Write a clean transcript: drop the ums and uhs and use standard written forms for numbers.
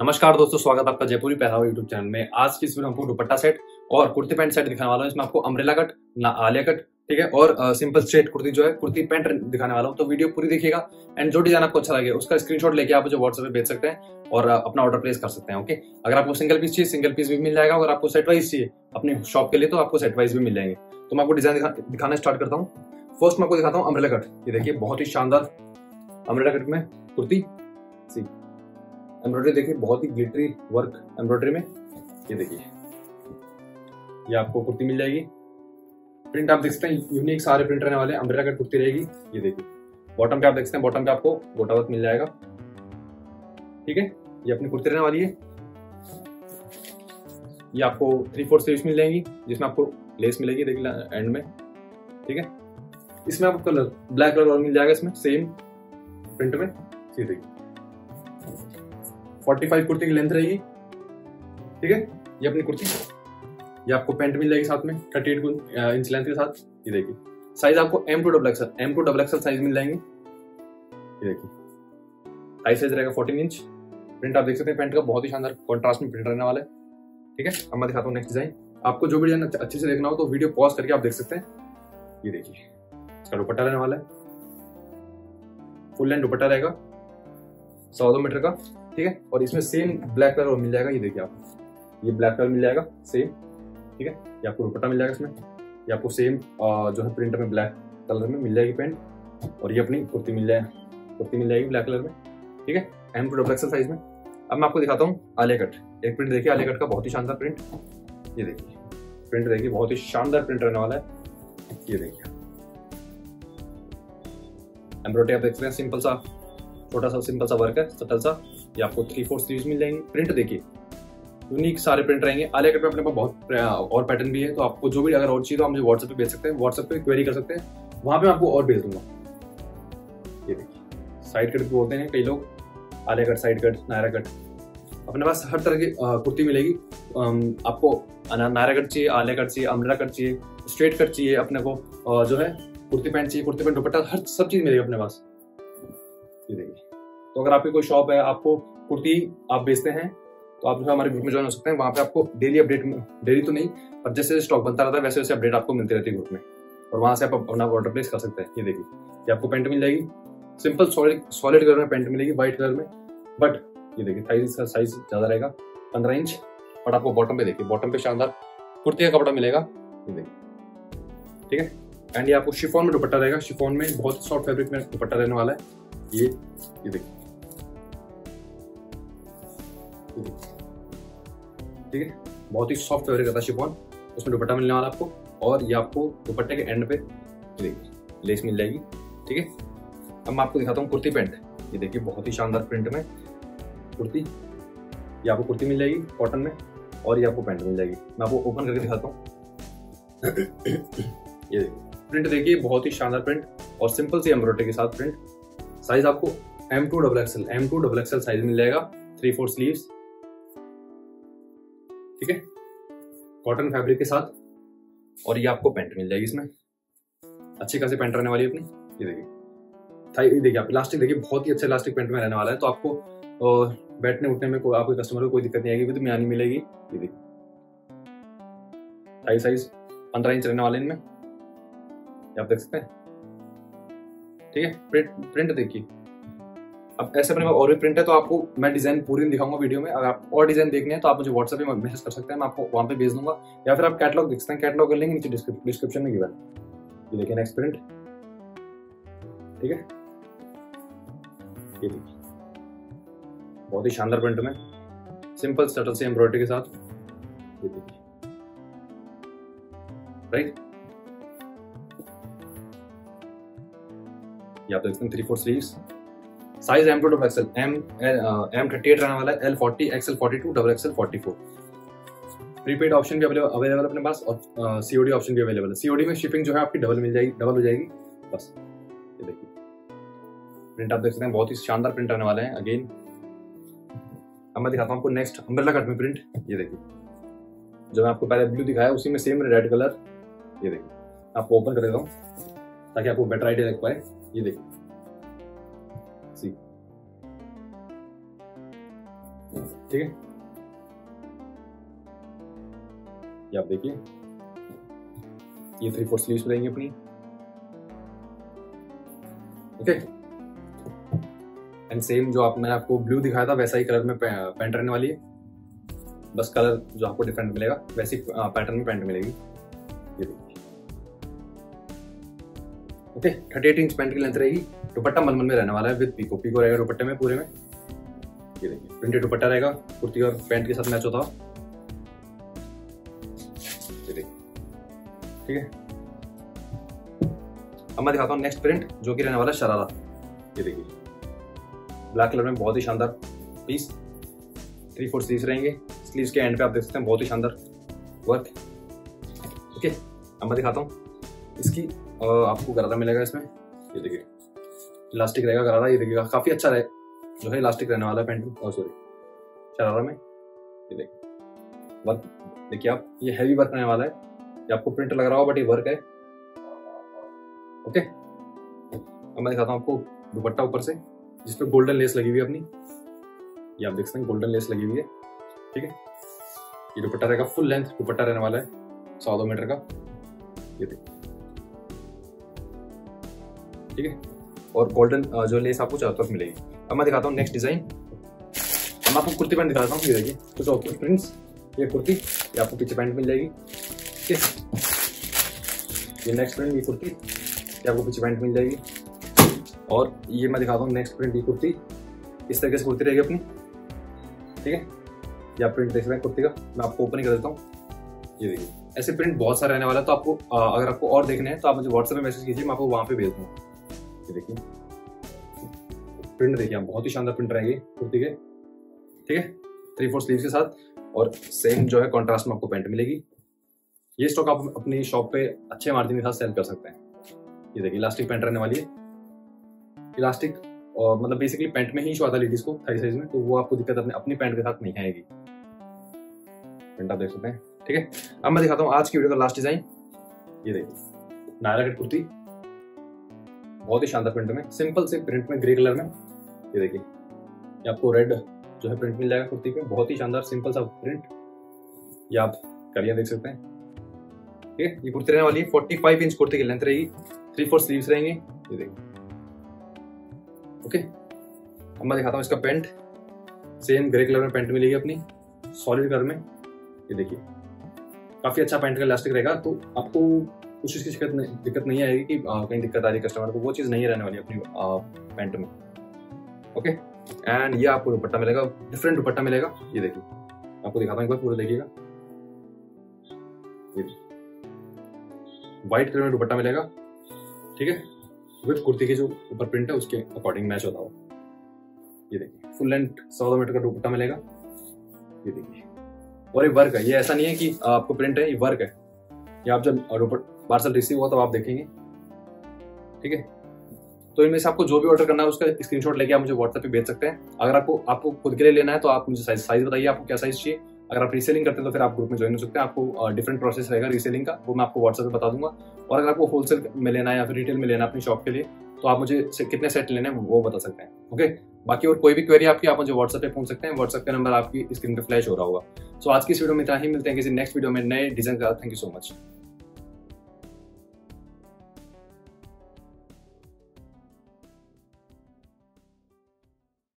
नमस्कार दोस्तों, स्वागत है आपका जयपुरी पहनावा यूट्यूब चैनल में। आज की इस वीडियो में आपको दुपट्टा सेट और कुर्ती पैंट सेट दिखाने वाला हूँ। इसमें आपको अम्ब्रेला कट, ना आलिया कट, ठीक है, और सिंपल स्ट्रेट कुर्ती जो है कुर्ती पैंट दिखाने वाला हूँ। तो वीडियो पूरी देखिएगा एंड जो डिजाइन आपको अच्छा लगे उसका स्क्रीनशॉट लेके आप मुझे व्हाट्सएप पे भेज सकते हैं और अपना ऑर्डर प्लेस कर सकते हैं। ओके, अगर आपको सिंगल पीस चाहिए सिंगल पीस भी मिल जाएगा, अगर आपको सेट वाइज चाहिए अपनी शॉप के लिए तो आपको सेट वाइज भी मिल जाएंगे। तो मैं आपको डिजाइन दिखाना स्टार्ट करता हूँ। फर्स्ट मैं आपको दिखाता हूँ अम्ब्रेला कट। ये देखिए बहुत ही शानदार अम्ब्रेला कट में कुर्ती, सी एम्ब्रॉयडरी देखिए, बहुत ही ग्लिटरी वर्क एम्ब्रॉयडरी में। ये देखिए, ये आपको कुर्ती मिल जाएगी। प्रिंट आप देख सकते हैं यूनिक सारे प्रिंट रहने वाले, अम्ब्रेला कट कुर्ती रहेगी। ये देखिए बॉटम पे आप देख सकते हैं, बॉटम पे आपको गोटा वर्क मिल जाएगा। ठीक है, ये अपनी कुर्ती रहने वाली है। ये आपको 3/4 स्लीव्स मिल जाएंगी जिसमें आपको लेस मिलेगी, देखिए एंड में। ठीक है, इसमें आपको कलर ब्लैक कलर और मिल जाएगा इसमें सेम प्रिंट में। ये देखिए 45 कुर्ती की लेंथ रहेगी। ठीक है, ये अपनी कुर्ती, ये आपको पैंट मिल जाएगी साथ में 38 इंच लेंथ के साथ। ये देखिए साइज आपको M to XXL साइज मिल जाएंगे। ये देखिए साइज रहेगा 14 इंच। प्रिंट आप देख सकते हैं पैंट का, बहुत ही शानदार कॉन्ट्रास्ट में प्रिंट रहने वाला है। ठीक है, अब मैं दिखाता हूँ नेक्स्ट डिजाइन। आपको जो भी डिजाइन अच्छे से देखना हो तो वीडियो पॉज करके आप देख सकते हैं। ये देखिए इसका दुपट्टा रहने वाला है, फुल लेंथ दुपट्टा रहेगा 1.25 मीटर का। ठीक है, और इसमें सेम ब्लैक कलर मिल जाएगा। ये देखिए आप, ये ब्लैक कलर मिल जाएगा सेम। ठीक है, ये आपको दुपट्टा मिल जाएगा इसमें। ये आपको सेम जो है प्रिंट में ब्लैक कलर में मिल जाएगी पैंट, और ये अपनी कुर्ती मिल जाएगी ब्लैक कलर में। ठीक है, M to XXL साइज में। अब मैं आपको दिखाता हूँ आलिया कट। एक प्रिंट देखिए आलिया कट का, बहुत ही शानदार प्रिंट। ये देखिए प्रिंट देखिए, बहुत ही शानदार प्रिंट रहने वाला है। ये देखिए एम्ब्रॉयडरी आप देख सकते हैं, सिंपल सा छोटा सा सिंपल सा वर्क है, सटल सा। ये आपको 3/4 स्लीव्स मिल जाएंगे। प्रिंट देखिए यूनिक सारे प्रिंट रहेंगे। आलिया कट पे अपने पास बहुत और पैटर्न भी है, तो आपको जो भी अगर और चाहिए तो आप मुझे व्हाट्सएप पे भेज सकते हैं, व्हाट्सएप पे क्वेरी कर सकते हैं, वहां पे आपको और भेज दूंगा। ये देखिए साइड कट बोलते हैं कई लोग, Alia cut, side cut, Naira cut. अपने पास हर तरह की कुर्ती मिलेगी। आपको नायरा कट चाहिए, आलिया कट चाहिए, अम्ब्रेला कट चाहिए, स्ट्रेट कट चाहिए, अपने को जो है कुर्ती पैंट चाहिए, कुर्ती पैंट दुपट्टा, हर सब चीज मिलेगी अपने पास। ये देखिए, तो अगर आपकी कोई शॉप है, आपको कुर्ती आप बेचते हैं तो आप जो है हमारे ग्रुप में ज्वाइन हो सकते हैं। वहां पे आपको डेली अपडेट, डेली तो नहीं पर जैसे स्टॉक बनता रहता है वैसे वैसे अपडेट आपको मिलती रहती है ग्रुप में, और वहां से आप अपना ऑर्डर प्लेस कर सकते हैं। ये देखिए, ये आपको पैंट मिल जाएगी सिंपल सॉलिड कलर में, पैंट मिलेगी व्हाइट कलर में। बट ये देखिए साइज का साइज ज्यादा रहेगा 15 इंच। बट आपको बॉटम पे देखिए, बॉटम पे शानदार कुर्ती का कपड़ा मिलेगा। ये देखिए, ठीक है, एंड ये आपको शिफॉन में दुपट्टा रहेगा। शिफॉन में बहुत सॉफ्ट फैब्रिक में दुपट्टा रहने वाला है। ये देखिए, ठीक है, बहुत ही सॉफ्ट फैब्रिक रहता है शिफॉन, उसमें दुपट्टा मिलने वाला आपको। और ये आपको दुपट्टे के एंड पे देखिए लेस मिल जाएगी। ठीक है, अब मैं आपको दिखाता हूँ कुर्ती पैंट। ये देखिए बहुत ही शानदार प्रिंट में कुर्ती, ये आपको कुर्ती मिल जाएगी कॉटन में, और ये आपको पैंट मिल जाएगी। मैं आपको ओपन करके दिखाता हूँ। ये देखिए प्रिंट देखिए, बहुत ही शानदार प्रिंट और सिंपल सी एम्ब्रॉयडरी के साथ प्रिंट। साइज आपको M to XXL साइज मिल जाएगा, 3/4 स्लीव्स। ठीक है, कॉटन फैब्रिक के साथ, और ये आपको पैंट मिल जाएगी इसमें, अच्छी खासी पैंट रहने वाली है अपनी। ये देखिए आप इलास्टिक देखिए, बहुत ही अच्छा इलास्टिक पैंट में रहने वाला है, तो आपको बैठने उठने में आपको कस्टमर को कोई दिक्कत नहीं आएगी, विद म्यानी मिलेगी। ये देखिए साइज 15 इंच रहने वाले इनमें, आप देख सकते हैं। ठीक है, प्रिंट देखिए। अब ऐसे अपने और भी प्रिंट है, तो आपको मैं डिजाइन पूरी दिखाऊंगा वीडियो में। अगर आप और डिजाइन देखने हैं तो आप मुझे व्हाट्सएप पे मैसेज कर सकते हैं, मैं आपको वहां पे भेज दूंगा, या फिर आप कैटलॉग देख सकते हैं, कैटलॉग का लिंक नीचे डिस्क्रिप्शन में गिवन है। ये देखिए नेक्स्ट प्रिंट। ठीक है, ये देखिए बहुत ही शानदार प्रिंट में सिंपल सटल से एम्ब्रॉयडरी के साथ। ये देखिए राइट, ये आप देख सकते हैं 3/4 sleeves. Size M to XXL, M 38 रहने वाला है, L 40, XL 42, XXL 44। Prepaid option भी अवेलेबल अपने पास, और COD ऑप्शन भी अवेलेबल है। COD में शिपिंग जो है आपकी डबल हो जाएगी बस। ये देखिए प्रिंट आप देख सकते हैं, बहुत ही शानदार प्रिंट आने वाले हैं। अगेन अब मैं दिखाता हूँ आपको नेक्स्ट अम्ब्रेला कट में प्रिंट। ये देखिए जो मैं आपको पहले ब्लू दिखाया उसी में सेम रेड कलर। ये देखिए आपको ओपन कर देता हूँ ताकि आपको बेटर आइडिया लग पाए। ये देखिए सी ठीक है, ये आप देखिए, ये 3/4 स्लीव्स रहेंगी अपनी। ओके, एंड सेम जो मैंने आपको ब्लू दिखाया था वैसा ही कलर में पैंट रहने वाली है, बस कलर जो आपको डिफरेंट मिलेगा वैसी पैटर्न में पैंट मिलेगी। ये देखिए, ओके, 38 इंच पैंट की लेंथ रहेगी। दुपट्टा मलमल में रहने वाला है विद पीको, पीको रहेगा दुपट्टे में पूरे में। ये देखिए, प्रिंटेड दुपट्टा रहेगा, कुर्ती और पैंट के साथ मैच होता है। ये देखिए, ठीक है। अब मैं दिखाता हूँ नेक्स्ट प्रिंट जो कि रहने वाला है शरारा। ये देखिए, ब्लैक कलर में बहुत ही शानदार पीस, 3/4 स्लीव्स रहेंगे। स्लीव्स के एंड पे आप देख सकते हैं बहुत ही शानदार वर्क। ओके, अब मैं दिखाता हूँ इसकी आपको गरारा मिलेगा इसमें। ये देखिए, इलास्टिक रहेगा गरारा। ये देखिएगा, काफी अच्छा रहे जो है इलास्टिक रहने वाला है पैंट में, सॉरी शरारा में। ये देखिए वर्क, देखिए आप, ये हैवी वर्क रहने वाला है। ये आपको प्रिंट लग रहा होगा बट ये वर्क है। ओके, अब मैं दिखाता हूँ आपको दुपट्टा ऊपर से, जिसपे गोल्डन लेस लगी हुई है अपनी। ये आप देख सकते हैं गोल्डन लेस लगी हुई है। ठीक है, ये दुपट्टा रहेगा, फुल लेंथ दुपट्टा रहने वाला है, 102 मीटर का। ये देखिए, ठीक है, और गोल्डन जो लेस आपको चारों तरफ मिलेगी। अब मैं दिखाता हूँ नेक्स्ट डिजाइन। अब मैं आपको कुर्ती पैंट दिखाता हूँ। ये देखिए कुछ और प्रिंट्स, ये कुर्ती, ये आपको पीछे पैंट मिल जाएगी। ठीक है, ये नेक्स्ट प्रिंट, ये कुर्ती, ये आपको पीछे पैंट मिल जाएगी। और ये मैं दिखाता हूँ नेक्स्ट प्रिंट, ये कुर्ती, इस तरीके से कुर्ती रहेगी अपनी। ठीक है, ये आप प्रिंट देख सकते हैं कुर्ती का, मैं आपको ओपन ही कर देता हूँ। ये देखिए, ऐसे प्रिंट बहुत सारे रहने वाला है। तो आपको अगर आपको और देखने हैं तो आप मुझे व्हाट्सएप में मैसेज कीजिए, मैं आपको वहां पे भेज दूँगा। ये देखिए प्रिंट, देखिए बहुत ही शानदार प्रिंट रहेंगे कुर्ती के। ठीक है, 3/4 स्लीव्स के साथ, और सेम जो है कॉन्ट्रास्ट में आपको पैंट मिलेगी। ये स्टॉक आप अपनी शॉप पे अच्छे मार्जिन के साथ सेल कर सकते हैं। ये देखिए, इलास्टिक पैंट रहने वाली है। इलास्टिक और मतलब बेसिकली पैंट में ही शो आता है लेडीज को थाई साइज में, तो वो आपको दिक्कत अपनी पैंट के साथ नहीं आएगी। प्रिंट आप देख सकते हैं। ठीक है, अब मैं दिखाता हूँ आज की वीडियो का लास्ट डिजाइन। ये देखिए, नायरा कट कुर्ती, बहुत ही शानदार प्रिंट में, सिंपल से प्रिंट में, ग्रे कलर में। ये देखिए, ये आपको रेड जो है प्रिंट मिल जाएगा कुर्ती पे, बहुत ही शानदार सिंपल सा प्रिंट। ये आप कलियां देख सकते हैं। ठीक है, ये कुर्ती रहने वाली है, 45 इंच कुर्ती की लेंथ रहेगी, 3/4 स्लीव्स रहेंगे। ये देखिए, ओके, अब मैं दिखाता हूँ इसका पैंट। सेम ग्रे कलर में पैंट मिलेगी अपनी, सॉलिड कलर में। ये देखिए, काफी अच्छा पैंट का इलास्टिक रहेगा, तो आपको कुछ इसकी दिक्कत नहीं आएगी कि कहीं दिक्कत आ रही है कस्टमर को, वो चीज नहीं रहने वाली अपनी पैंट में। ओके, एंड ये आपको दुपट्टा मिलेगा, डिफरेंट दुपट्टा मिलेगा। ये देखिए, आपको दिखाता हूँ एक बार, पूरा देखिएगा। ये व्हाइट कलर में दुपट्टा मिलेगा। ठीक है, विद कुर्ती के जो ऊपर प्रिंट है उसके अकॉर्डिंग मैच होता हो। ये देखिए, फुल लेंथ 114 मीटर का दुपट्टा मिलेगा। ये देखिए, और ये वर्क है, ये ऐसा नहीं है कि आपको प्रिंट है, ये वर्क है। ये आप जब पार्सल रिसीव हुआ तो आप देखेंगे। ठीक है, तो इनमें से आपको जो भी ऑर्डर करना है उसका स्क्रीनशॉट लेके आप मुझे व्हाट्सएप पे भेज सकते हैं। अगर आपको खुद के लिए लेना है तो आप मुझे साइज बताइए, आपको क्या साइज चाहिए। अगर आप रीसेलिंग करते हैं तो फिर आप ग्रुप में ज्वाइन हो सकते हैं। आपको डिफरेंट प्रोसेस रहेगा रीसेलिंग का, वो मैं आपको व्हाट्सएप पे बता दूंगा। और अगर आपको होलसेल में लेना है या फिर रिटेल में लेना है अपनी शॉप के लिए, तो आप मुझे कितने सेट लेने हैं वो बता सकते हैं। ओके, बाकी और कोई भी क्वेरी आपकी आप मुझे व्हाट्सएप पे पूछ सकते हैं। व्हाट्सएप का नंबर आपकी स्क्रीन पे फ्लैश हो रहा होगा। सो आज की इस वीडियो में इतना ही, मिलते हैं किसी नेक्स्ट वीडियो में नए डिजाइन के साथ। Thank you so much.